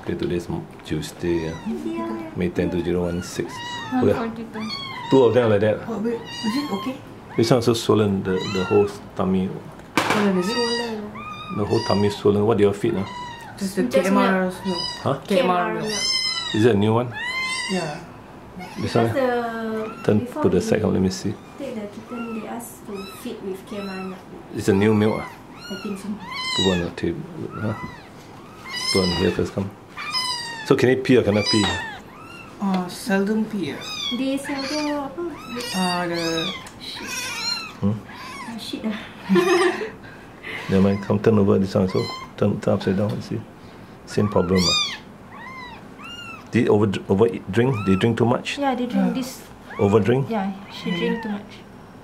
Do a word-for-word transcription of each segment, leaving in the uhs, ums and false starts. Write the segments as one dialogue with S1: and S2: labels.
S1: Okay, today's Tuesday, yeah.
S2: Yeah.
S1: May tenth, two thousand sixteen.
S3: one forty-two.
S1: Two of them are like that.
S2: Oh, wait, is it okay?
S1: This one also swollen, the, the whole tummy.
S2: Swollen, is it?
S3: Swollen.
S1: The whole tummy is swollen. What do you feed? Huh?
S2: Just the
S3: Just
S2: K M R. No.
S1: Huh?
S2: K M R.
S3: milk.
S1: Is it a new one?
S2: Yeah.
S1: This
S4: Because
S1: one?
S4: the
S1: Turn,
S4: before
S1: put the
S4: we
S1: side up, let me see.
S4: take the kitten, they ask to feed with K M R milk.
S1: It's a new milk. Ah.
S4: I think so.
S1: Put on the table. Huh? Put on here first, come. So can it pee or cannot pee?
S2: Oh, seldom pee. ah.
S4: They seldom apa?
S2: Ah, the
S1: Hmm?
S4: Ah, shit ah.
S1: Never mind, come turn over this one. So turn, turn upside down and see. Same problem. Ah. Did over over drink? They drink too much?
S4: Yeah, they drink this.
S1: Over drink?
S4: Yeah, she drink too much.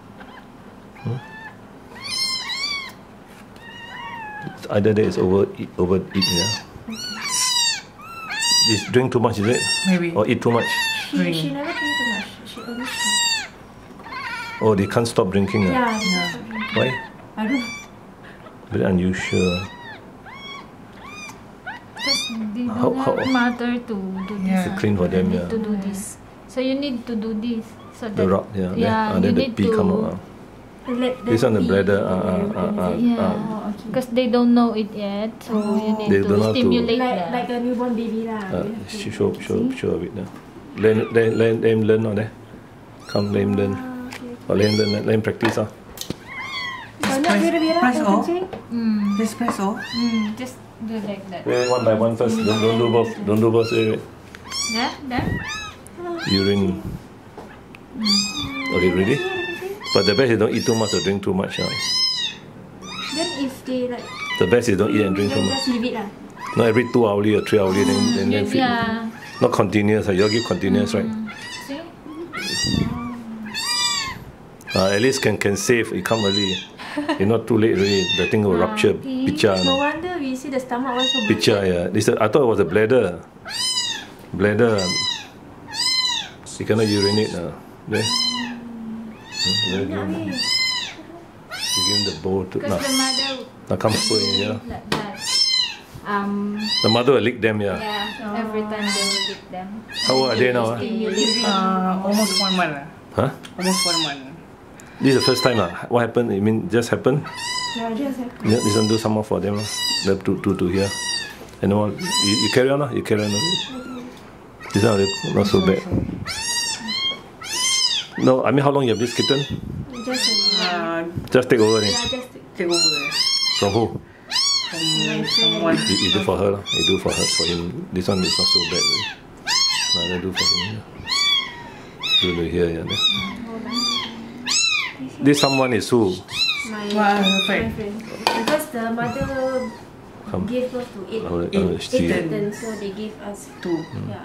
S1: Either that is over eat, over eat, yeah. This drink too much, is it?
S2: maybe.
S1: Or eat too much?
S4: She,
S2: Drink.
S4: she never drink too much. She always drink.
S1: Oh, they can't stop drinking. Ah.
S4: Yeah,
S2: Yeah.
S4: yeah. Drink.
S1: Why?
S4: I don't know.
S1: Very unusual.
S3: Because they
S1: How-
S3: don't
S1: how-
S3: have matter to do this.
S2: Yeah.
S1: To clean for them,
S3: You
S1: yeah.
S3: need to do this. So you need to do this. So
S1: The
S3: that,
S1: rock, yeah.
S3: Yeah,
S1: then, ah,
S3: you
S1: then the
S3: need
S1: pee
S3: to.
S1: come out. Ah.
S4: Let them
S1: This one the
S4: pee
S1: bladder,
S4: and
S1: ah, ah,
S4: everything,
S1: ah,
S4: is
S1: ah,
S4: it?
S3: Yeah.
S1: ah.
S4: Oh, okay.
S3: Because they don't know it yet, so you need
S1: They
S3: to
S1: don't know how to-
S3: stimulate
S4: Like,
S3: them.
S4: like a newborn baby lah.
S1: Uh,
S4: They have to-
S1: show, show, show a bit now. Learn, learn, learn, learn, learn on there. Come, let him learn.
S4: Ah, okay.
S1: Or let him learn, let him practice. Ah.
S4: Banyak
S2: press-
S4: berak-berak
S2: press
S4: kan
S2: off.
S4: kencing?
S3: Mm.
S2: Just press off.
S3: Mm, just do like that.
S1: Wait, one by one first. Don't, don't do both. Don't do both. Wait, wait.
S3: Yeah, there.
S1: Urine. Okay, ready? But the best is don't eat too much or drink too much. Ah.
S4: Then if they like,
S1: The best is don't eat and drink too
S4: then
S1: much.
S4: just leave it lah.
S1: Not every two hourly or three hourly, then, then, then feed.
S3: Yeah.
S1: Not continuous. Ah. You all give continuous, right?
S3: See?
S1: Uh, at least can can save. It come early. It's not too late already. The thing will rupture.
S3: Okay.
S1: Picha.
S4: No
S1: No.
S4: wonder we see the stomach also
S1: Picha, yeah. This, I thought it was a bladder. Bladder. You cannot urinate. Uh. There. Hmm, there,
S4: banyak
S1: there.
S4: ni.
S1: You give him the bowl to.
S3: Because
S1: Nah,
S3: the mother
S1: now come put in here.
S3: like that. Um,
S1: The mother will lick them, yeah.
S3: yeah, every time they will lick them.
S1: How old are they now? Ah?
S3: Stimulate them.
S2: Uh, almost one month. ah.
S1: Huh?
S2: Almost one month.
S1: This is the first time. Uh. What happened? I mean, just happened?
S4: Yeah, just have
S1: Yeah, this one do some more for them. Uh. The two, two, two here. And all, you, you carry on, uh. You carry on. Uh. This one not so bad. No, I mean, how long you have this kitten?
S4: just a
S2: Uh,
S1: Just take over. Eh?
S4: yeah, just
S2: take over. eh.
S1: From who?
S2: From someone.
S1: You, you do for her, lah. You do for her, for him. This one is not so bad. Really. Now I do for him. Yeah. Do the here, yeah. There. This someone is who?
S4: my,
S2: Wow,
S4: my
S2: friend.
S4: friend. Because the mother
S1: Come.
S4: gave birth to eight,
S1: Oh,
S2: Eight.
S1: uh,
S4: eight
S1: see.
S4: kittens, so they gave us
S2: Two.
S4: yeah.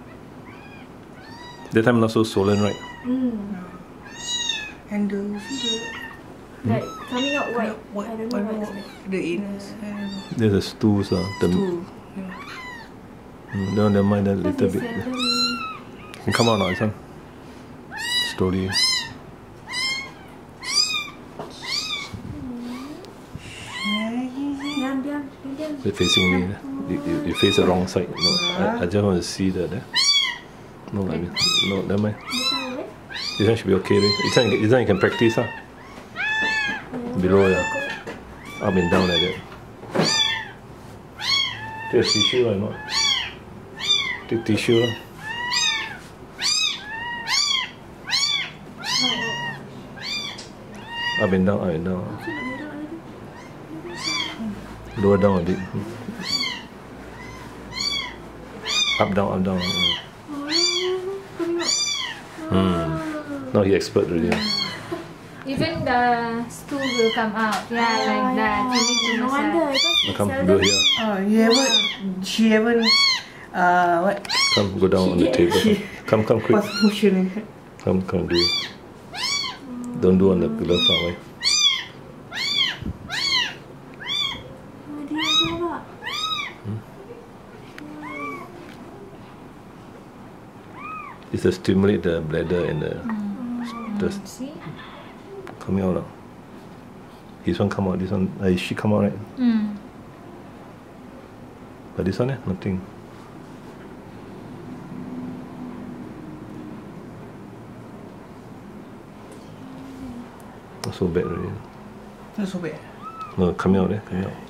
S1: That time not so swollen, right?
S4: Mm.
S2: And the
S4: Like coming out white.
S2: what?
S4: I don't know
S2: what
S4: what.
S2: about the anus? I don't know.
S1: There's the stools. Uh, the,
S2: Two. Yeah.
S1: Mm, no, never mind that
S4: Because
S1: little
S4: they
S1: bit.
S4: seldom.
S1: Can come out now, this one. Slowly.
S4: Diam, diam, diam.
S1: They're facing me. You, you, you face the wrong side. No, I, I just want to see that. Eh? No, I mean, no, never mind.
S4: Bukan, eh?
S1: This one should be okay. Right? This, one, this one you can practice. Huh? Below, yeah. Up and down like that. Take a tissue or not? Take tissue. Lah. Up and down, up and down. Lower down a bit. Up, down, up, down. Hmm. Now he expert already.
S3: Even the stool will come out. Yeah, like that. You need to
S4: No wonder.
S3: massage.
S4: Because they
S1: Come,
S4: seldom.
S1: go here.
S2: Oh, you haven't. She haven't. Uh, what?
S1: Come, go down on the table. Come, come, quick.
S2: Pass motion.
S1: Come, come, do. Don't do on the pillow far away.
S4: Oh, dia pula.
S1: It's to stimulate the bladder and the, the
S3: See?
S1: coming out. Lah. This one come out, this one, uh, she come out right?
S3: Mm.
S1: But this one, eh, nothing. Not so bad already.
S2: Not so bad.
S1: No, coming out there, coming out.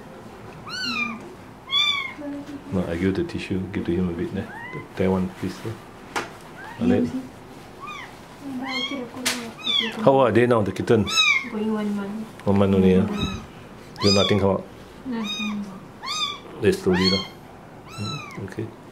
S1: No, I give the tissue, give to him a bit there. That one, please. And then,
S4: Dah okey dah keluar. Okay,
S1: how are they now, the kittens?
S4: going one month.
S1: One month only, yeah? Still nothing come out.
S3: Nothing.
S1: They slowly lah. Mm, okay.